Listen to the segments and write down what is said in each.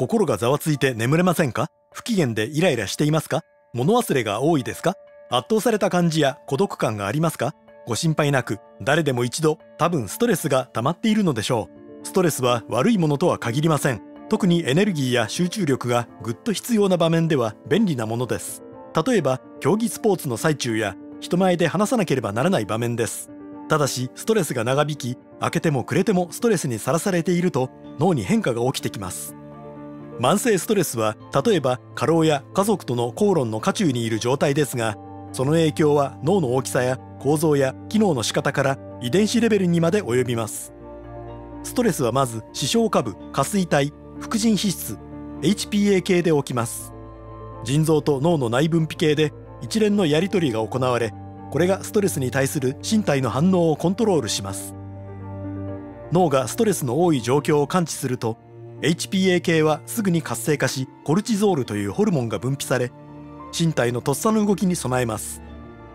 心がざわついて眠れませんか？不機嫌でイライラしていますか？物忘れが多いですか？圧倒された感じや孤独感がありますか？ご心配なく、誰でも一度多分ストレスが溜まっているのでしょう。ストレスは悪いものとは限りません。特にエネルギーや集中力がぐっと必要な場面では便利なものです。例えば競技スポーツの最中や人前で話さなければならない場面です。ただしストレスが長引き、明けても暮れてもストレスにさらされていると脳に変化が起きてきます。慢性ストレスは例えば過労や家族との口論の渦中にいる状態ですが、その影響は脳の大きさや構造や機能の仕方から遺伝子レベルにまで及びます。ストレスはまず視床下部、下垂体、副腎皮質 HPA 系で起きます。腎臓と脳の内分泌系で一連のやり取りが行われ、これがストレスに対する身体の反応をコントロールします。脳がストレスの多い状況を感知すると HPA 系はすぐに活性化し、コルチゾールというホルモンが分泌され、身体のとっさの動きに備えます。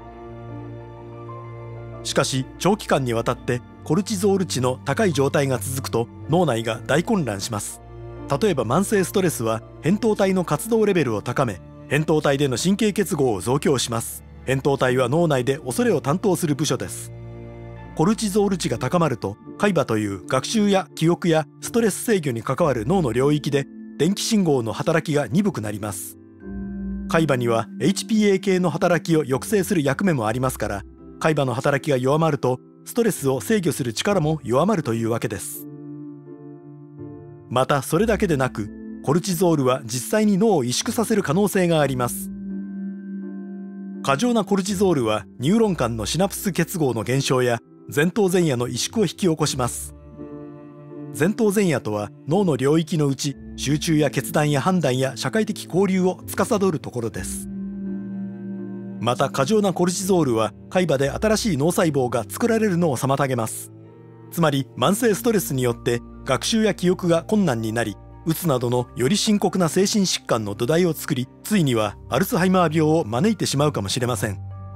しかし長期間にわたってコルチゾール値の高い状態が続くと脳内が大混乱します。例えば慢性ストレスは扁桃体の活動レベルを高め、扁桃体での神経結合を増強します。扁桃体は脳内で恐れを担当する部署です。コルチゾール値が高まると海馬という学習や記憶やストレス制御に関わる脳の領域で電気信号の働きが鈍くなります。海馬には HPA 系の働きを抑制する役目もありますから、海馬の働きが弱まるとストレスを制御する力も弱まるというわけです。またそれだけでなく、コルチゾールは実際に脳を萎縮させる可能性があります。過剰なコルチゾールはニューロン間のシナプス結合の減少や前頭前野の萎縮を引き起こします。前頭前野とは脳の領域のうち集中や決断や判断や社会的交流を司るところです。また過剰なコルチゾールは海馬で新しい脳細胞が作られるのを妨げます。つまり慢性ストレスによって学習や記憶が困難になり、うつなどのより深刻な精神疾患の土台を作り、ついにはアルツハイマー病を招いてしまうかもしれません。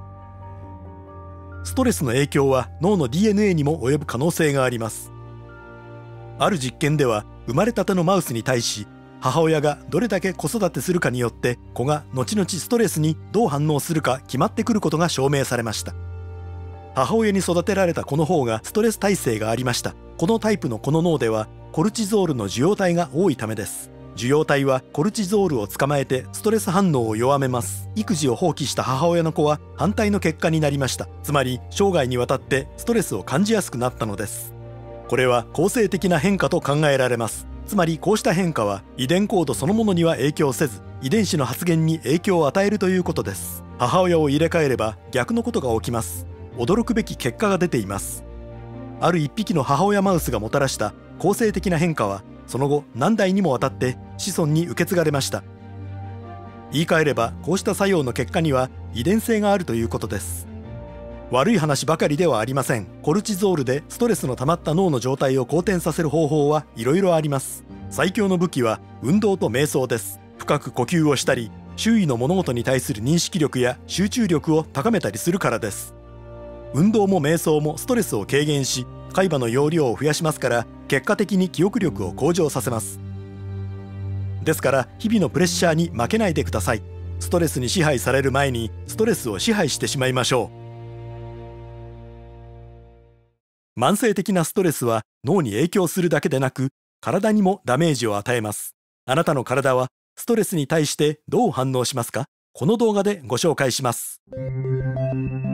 ストレスの影響は脳の DNA にも及ぶ可能性があります。ある実験では生まれたてのマウスに対し、母親がどれだけ子育てするかによって子が後々ストレスにどう反応するか決まってくることが証明されました。母親に育てられた子の方がストレス耐性がありました。このタイプの子の脳ではコルチゾールの受容体が多いためです。受容体はコルチゾールを捕まえてストレス反応を弱めます。育児を放棄した母親の子は反対の結果になりました。つまり生涯にわたってストレスを感じやすくなったのです。これは構成的な変化と考えられます。つまりこうした変化は遺伝コードそのものには影響せず、遺伝子の発現に影響を与えるということです。母親を入れ替えれば逆のことが起きます。驚くべき結果が出ています。ある一匹の母親マウスがもたらした構成的な変化はその後何代にもわたって子孫に受け継がれました。言い換えればこうした作用の結果には遺伝性があるということです。悪い話ばかりではありません。コルチゾールでストレスの溜まった脳の状態を好転させる方法はいろいろあります。最強の武器は運動と瞑想です。深く呼吸をしたり、周囲の物事に対する認識力や集中力を高めたりするからです。運動も瞑想もストレスを軽減し、海馬の容量を増やしますから、結果的に記憶力を向上させます。ですから日々のプレッシャーに負けないでください。ストレスに支配される前にストレスを支配してしまいましょう。慢性的なストレスは脳に影響するだけでなく、体にもダメージを与えます。あなたの体はストレスに対してどう反応しますか？この動画でご紹介します。